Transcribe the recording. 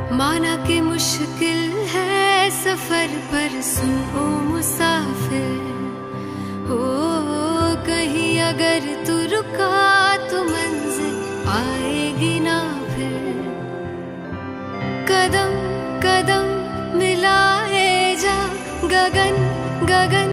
माना कि मुश्किल है सफर पर सुन ओ मुसाफिर, हो कहीं अगर तू रुका तो मंजिल आएगी ना फिर। कदम कदम मिलाए जा गगन गगन